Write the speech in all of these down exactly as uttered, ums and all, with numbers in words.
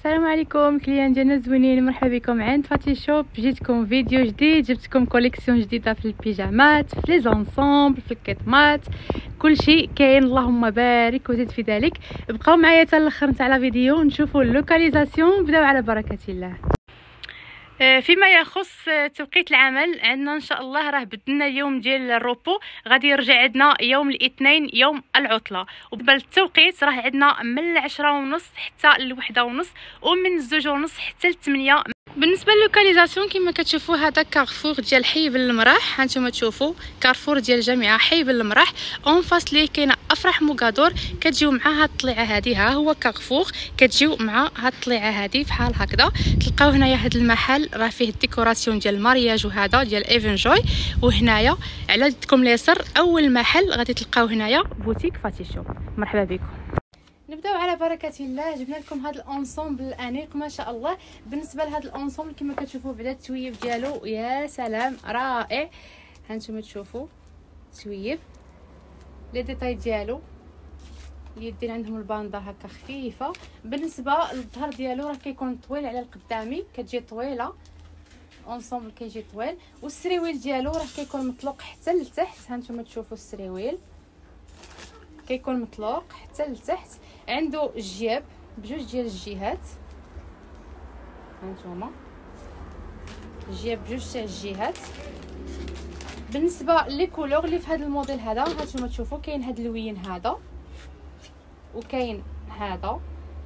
السلام عليكم كليان ديالنا زوينين، مرحبا بكم عند فاتي شوب. جيتكم فيديو جديد، جبتكم كوليكسيون جديده في البيجامات، في لي زونسومبل، في الكيطمات، كل شيء كاين. اللهم بارك وزيد في ذلك. بقاو معايا حتى الاخر نتاع الفيديو نشوفوا اللوكاليزاسيون. بداو على بركه الله. فيما يخص توقيت العمل، عندنا ان شاء الله راه بدلنا اليوم ديال الروبو، غادي يرجع عندنا يوم الاثنين يوم العطله. وبالنسبه للتوقيت راه عندنا من العشرة ونص حتى الوحده ونص، ومن الزوج ونص حتى الثمانية. بالنسبه للوكاليزاسيون كما كتشوفوا هذا كارفور ديال حي بن المراح. هانتوما تشوفوا كارفور ديال جامعه حي بن المراح، اون فاس ليه كاينه افراح موكادور. كتجيو مع هاد الطليعه هذه، ها هو كارفور، كتجيو مع هاد الطليعه هذه بحال هكذا. تلقاو هنايا هاد المحل راه فيه الديكوراسيون ديال المارياج وهذا ديال ايفن جوي. وهنايا على يدكم اليسار اول محل غادي تلقاو هنايا بوتيك فاتي شوب. مرحبا بكم. نبداو على بركه الله. جبنا لكم هذا الانصومبل الانيق ما شاء الله. بالنسبه لهذا الانصومبل كما كتشوفوا بعدا التويب ديالو يا سلام رائع. هانتوما تشوفوا تويب لي ديتاي ديالو، اليدين عندهم الباندا هكا خفيفه. بالنسبه للظهر ديالو راه كيكون طويل على القدامي، كتجي طويله انصومبل كيجي طويل. والسريويل ديالو راه كيكون مطلوق حتى لتحت. هانتوما تشوفوا السريويل كيكون مطلوق حتى لتحت. عنده الجياب بجوج ديال الجهات، هانتوما الجياب بجوج تاع الجهات. بالنسبه لي كولور اللي في هذا الموديل هذا، هانتوما تشوفوا كاين هذا اللوين هذا، وكاين هذا،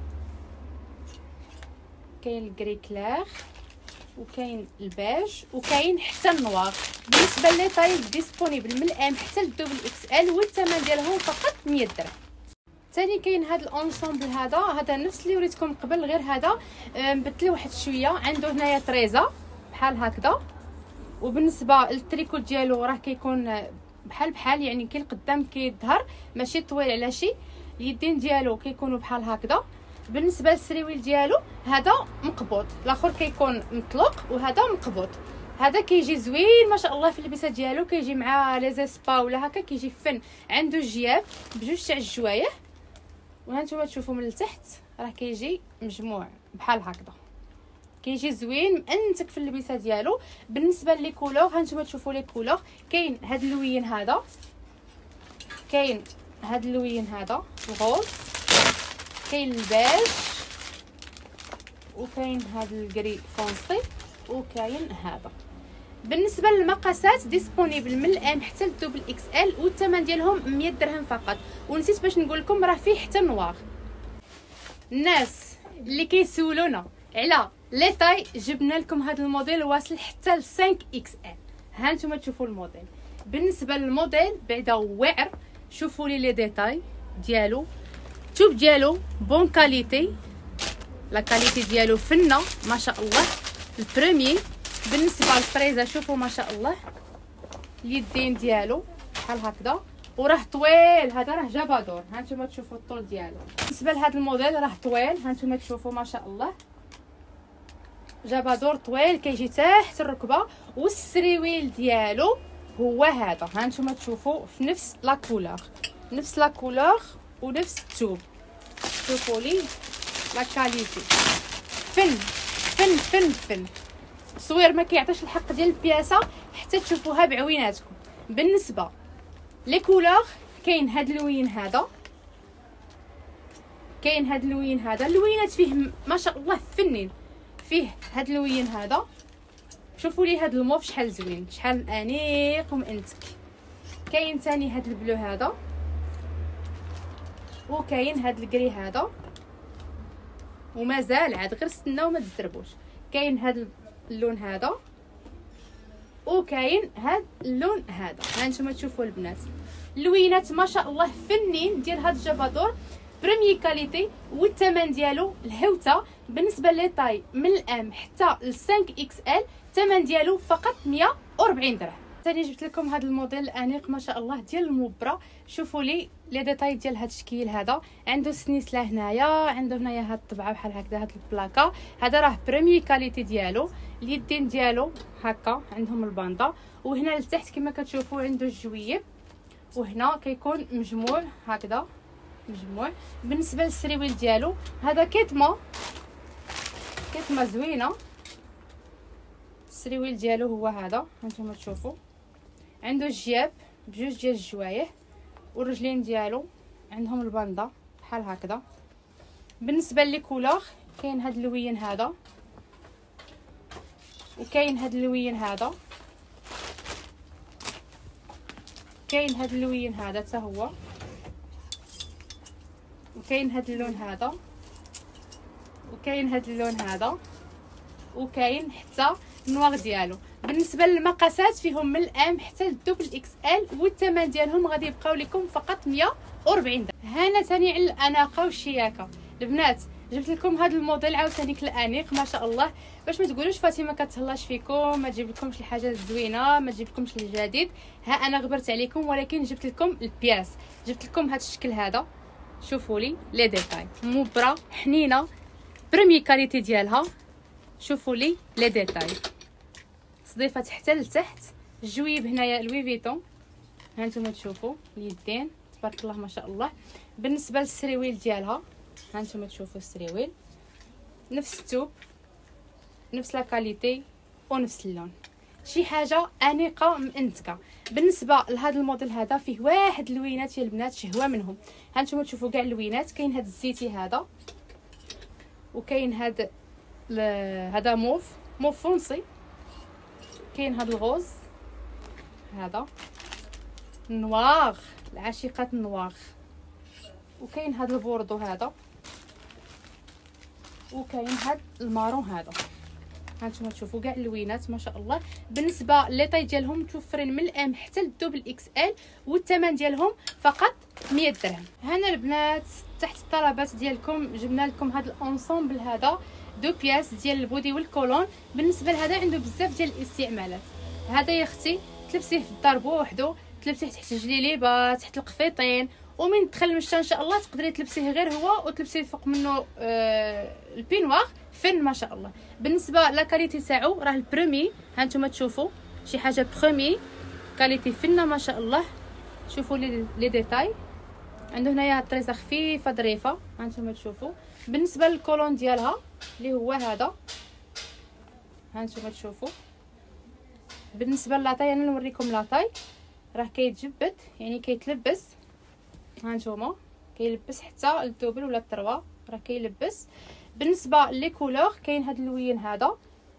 كاين الكري كلير، وكاين البيج، وكاين حتى النوار. بالنسبه لي طايب ديسپونيبل من الام حتى للدوبل اكس ال، والثمن ديالهم فقط مية درهم. ثاني كاين هذا الانصومبل هذا، هذا نفس اللي وريتكم قبل، غير هذا مبدل واحد شويه. عنده هنايا طريزه بحال هكذا. وبالنسبه للتريكو ديالو راه كيكون بحال بحال، يعني كي القدام كيظهر ماشي طويل على شي. اليدين ديالو كيكونوا بحال هكذا. بالنسبه للسريويل ديالو هذا مقبوض، الاخر كيكون مطلوق وهذا مقبوض. هذا كيجي زوين ما شاء الله في اللبسه ديالو، كيجي مع لي زيسبا ولا هكا كيجي فن. عنده جياب بجوج تاع الجوايه، وهانتوما تشوفوا من التحت راه كيجي مجموع بحال هكذا، كيجي زوين مأنتك في اللبسه ديالو. بالنسبه لي كولور هانتوما تشوفوا لي كولور، كاين هذا اللوين هذا، كاين هذا اللوين هذا الغوز، كاين البيج، وكاين هذا الكري فونسي، وكاين هذا. بالنسبه للمقاسات ديسپونيبل من الام حتى للدوبل اكس ال، والثمن ديالهم مية درهم فقط. ونسيت باش نقول لكم راه فيه حتى النوار. الناس اللي كيسولونا على لي طاي، جبنا لكم هذا الموديل واصل حتى ل خمسة اكس ال. ها نتوما تشوفوا الموديل. بالنسبه للموديل بعدا واعر، شوفوا لي لي ديتاي ديالو، التوب ديالو بون كاليتي، لا كاليتي ديالو فنه ما شاء الله البريمي. بالنسبه للطريزه شوفوا ما شاء الله اليدين ديالو بحال هكذا، وراه طويل. هذا راه جابادور، هانتوما تشوفوا الطول ديالو. بالنسبه لهذا الموديل راه طويل، هانتوما تشوفوا ما شاء الله جابادور طويل كيجي تحت الركبه. والسريويل ديالو هو هذا، هانتوما تشوفوا في نفس لا كولور، نفس لا كولور ونفس الثوب. شوفوا لي لا كاليتي فن فن فن فن. التصوير ما كيعطيش الحق ديال البياسه حتى تشوفوها بعويناتكم. بالنسبه لي كولور كاين هاد اللوين هذا، كاين هاد اللوين هذا، اللوينات فيه ما شاء الله فنين. فيه هاد اللوين هذا، شوفوا لي هاد الموف شحال زوين، شحال انيق ومأنتك. كاين ثاني هاد البلو هذا، وكاين هاد الكري هذا، ومازال عاد غير استناو ما تزربوش. كاين هاد اللون هذا، وكاين هاد اللون هذا. هانتوما تشوفوا البنات اللوينات ما شاء الله فنين ديال هاد الجابادور بريمي كاليتي. والثمن ديالو الهوته. بالنسبه لي طاي من الام حتى ل خمسة اكس ال، الثمن ديالو فقط مية وربعين درهم. ثاني جبت لكم هذا الموديل الانيق ما شاء الله ديال المبره. شوفوا لي لي ديتاي ديال هذا الشكل هذا، عنده سنيسله هنايا، عنده هنايا هاد الطبعه بحال هكذا، هاد البلاكا هذا راه بريمي كاليتي ديالو. اليدين ديالو هكا عندهم الباندا، وهنا لتحت كما كتشوفوا عنده الجويب، وهنا كيكون مجموع هكذا مجموع. بالنسبه للسريويل ديالو هذا كيتما كتمه زوينه. السريويل ديالو هو هذا هانتوما تشوفوا، عنده الجياب بجوج ديال الجوايه، والرجلين ديالو عندهم الباندا بحال هكذا. بالنسبه لي كولور كاين هاد اللوين هذا، وكاين هاد اللوين هذا، كاين هاد اللوين هذا حتى هو، وكاين هاد اللون هذا، وكاين هاد اللون هذا، وكاين حتى النوار ديالو. بالنسبه للمقاسات فيهم من الام حتى للدوبل اكس ال، والثمن ديالهم غادي يبقاو لكم فقط مية وأربعين درهم. هنا ثاني على الاناقه والشياكه البنات، جبت لكم هذا الموديل عاوتاني الانيق ما شاء الله، باش ما تقولوش فاطمه كتهلاش فيكم، ما تجيب لكمش الحاجه الزوينه، ما تجيب لكمش الجديد. ها انا غبرت عليكم، ولكن جبت لكم البياس، جبت لكم هذا الشكل هذا. شوفوا لي لي ديتاي، مبره حنينه بريمي كاليتي ديالها. شوفوا لي لي ديتاي، صديفه حتى لتحت، الجويب هنايا لوي فيتون، ها نتوما تشوفوا اليدين تبارك الله ما شاء الله. بالنسبه للسريويل ديالها ها نتوما تشوفوا السريويل نفس الثوب، نفس لا كاليتي ونفس اللون، شي حاجه انيقه مانتكه. بالنسبه لهذا الموديل هذا فيه واحد اللوينات يا البنات شهوه منهم. ها نتوما تشوفوا كاع اللوينات، كاين هذا الزيتي هذا، وكاين هذا هذا موف موف فونسي، كاين هذا الغوز هذا النوار العاشقات النوار، وكاين هذا البوردو هذا، وكاين هذا المارون هذا. هانتوما تشوفوا كاع اللوينات ما شاء الله. بالنسبه لي طاي ديالهم متوفرين من الام حتى للدوبل اكس ال، والثمن ديالهم فقط مية درهم. هنا البنات تحت الطلبات ديالكم جبنا لكم هذا الانصومبل هذا دو بياس ديال البودي والكولون. بالنسبه لهذا عنده بزاف ديال الاستعمالات. هذا يا اختي تلبسيه في الدار بوحدو، تلبسيه تحت الجليليبه، تحت القفيطين، ومن تدخل المشتا ان شاء الله تقدري تلبسيه غير هو، وتلبسيه فوق منه آه البينوار فن ما شاء الله. بالنسبه لا كاليتي تاعو راه البرومي، ها نتوما تشوفوا شي حاجه برومي كاليتي فنه ما شاء الله. شوفوا لي لي ديتاي، عنده هنايا الطريزه خفيفه ظريفه ها نتوما تشوفوا. بالنسبه للكولون ديالها اللي هو هذا ها نتوما تشوفوا. بالنسبه لاطاي انا نوريكم لاطاي، راه كيتجبد يعني كيتلبس، ها نتوما كيلبس حتى الدوبل ولا التروا راه كيلبس. بالنسبه لي كولور كاين هذا اللوين هذا،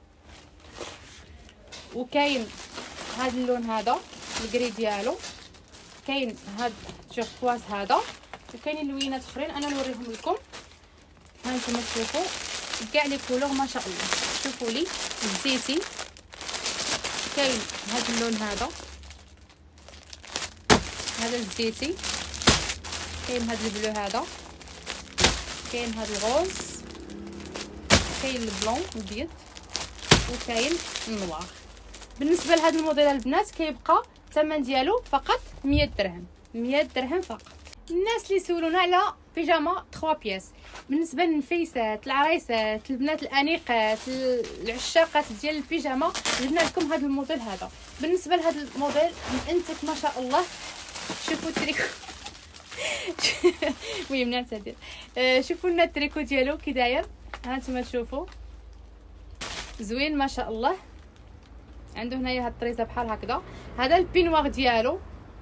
وكاين هذا اللون هذا الكري ديالو، كاين هذا التوركواز هذا، وكاينين لوينات اخرين انا نوريهم لكم. ها نتوما تشوفوا كاع لي كولور ما شاء الله. شوفوا لي الزيتي، كاين هذا اللون هذا هذا الزيتي، كاين هذا البلو هذا، كاين هذا الغوز، كاين البلون الابيض، وكاين النوار. بالنسبه لهذا الموديل البنات كيبقى الثمن ديالو فقط مية درهم، مية درهم فقط. الناس اللي سولونا على بيجاما ثلاثة بياس، بالنسبه للنفيسات العرايسات البنات الانيقات العشاقات ديال البيجاما جبنا لكم هذا الموديل هذا. بالنسبه لهذا الموديل انتك ما شاء الله. شوفوا التريكو المهم نعتذر. آه شوفوا لنا التريكو ديالو كي داير، ها نتوما تشوفوا زوين ما شاء الله. عنده هنايا هاد الطريزه بحال هكذا. هذا البينوار ديالو،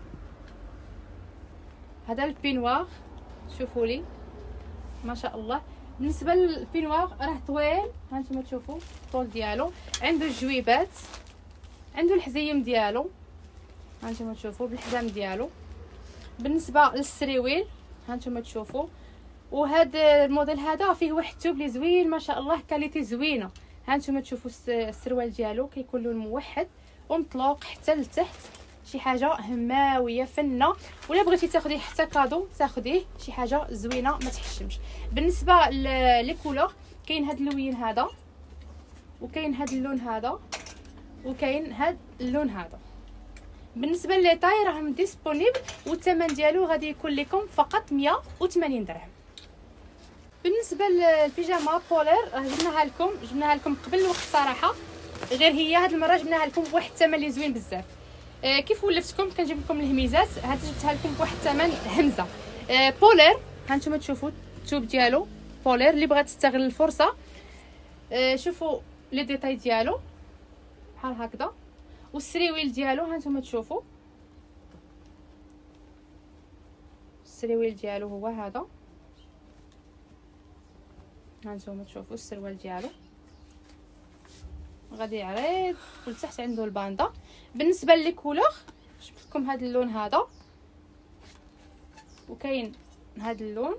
هذا البينوار شوفوا لي ما شاء الله. بالنسبه للبينوار راه طويل، ها نتوما تشوفوا الطول ديالو، عنده الجويبات، عنده الحزيم ديالو، ها نتوما تشوفوا بالحزام ديالو. بالنسبه للسريويل ها نتوما تشوفوا، وهذا الموديل هذا فيه واحد الثوب لي زوين ما شاء الله كاليتي زوينه. ها نتوما تشوفوا السروال ديالو كيكون لون موحد ومطلوق حتى لتحت، شي حاجه هماويه فنه، ولا بغيتي تاخديه حتى كادو تاخديه شي حاجه زوينه ما تحشمش. بالنسبه لي كولور كاين هذا اللون هذا، وكاين هذا اللون هذا، وكاين هذا اللون هذا. بالنسبه لي طاي راهم ديسپونيبل، والثمن ديالو غادي يكون لكم فقط مية وثمانين درهم. بالنسبه للبيجاما بولير راه جبناها لكم جبناها لكم قبل الوقت صراحه، غير هي هاد المره جبناها لكم بواحد الثمن اللي زوين بزاف. آه كيف ولفتكم كنجيب لكم الهميزات، هاد جبتها لكم بواحد الثمن همزه. آه بولير ها نتوما تشوفوا الثوب ديالو بولير، اللي بغات تستغل الفرصه آه شوفوا لي ديتاي ديالو بحال هكذا، والسريويل ديالو ها نتوما تشوفوا السريويل ديالو هو هذا، ها نتوما تشوفوا السروال ديالو غادي عريض ولتحت عنده الباندا. بالنسبه لي كولور جبت لكم هذا اللون هذا، وكاين هذا اللون،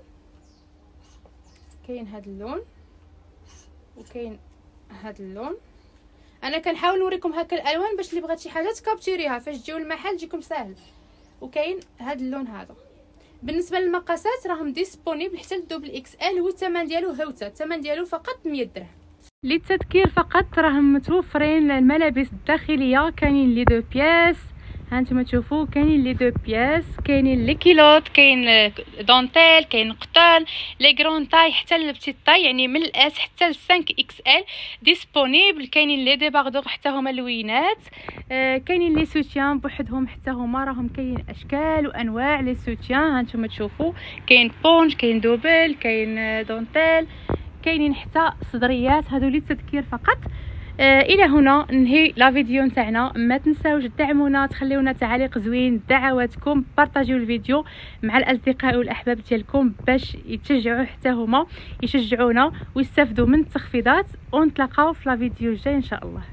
كاين هذا اللون، وكاين هذا اللون. انا كنحاول نوريكم هكا الالوان باش اللي بغات شي حاجه تكابتوريها فاش تجيو المحل تجيكم ساهل. وكاين هذا اللون هذا. بالنسبه للمقاسات راهم ديسپونيبل حتى للدوبل اكس ال، والثمن ديالو هوته، الثمن ديالو فقط مية درهم. للتذكير فقط راهم متوفرين الملابس الداخليه، كاينين لي دو بياس ها نتوما تشوفوا، كاينين لي دو بياس، كاينين لي كيلوت، كاين دونتيل، كاين قطن، لي غرون تاي حتى للبتيت تاي، يعني من الاس حتى ل خمسة اكس ال ديسپونيبل. كاينين لي ديباردور حتى هما اللوينات، آه كاينين لي سوتيان بوحدهم حتى هما، راهم كاين اشكال وانواع لي سوتيان ها نتوما تشوفوا، كاين بونج، كاين دوبل، كاين دونتيل، كاينين حتى صدريات. هادو للتذكير فقط. آه الى هنا ننهي لا فيديو نتاعنا. ما تنساوش تدعمونا، تخليونا تعليق زوين، دعواتكم، بارطاجيو الفيديو مع الاصدقاء والاحباب ديالكم باش يتشجعوا حتى هما يشجعونا ويستافدوا من التخفيضات. ونتلاقاو في لا فيديو الجاي ان شاء الله.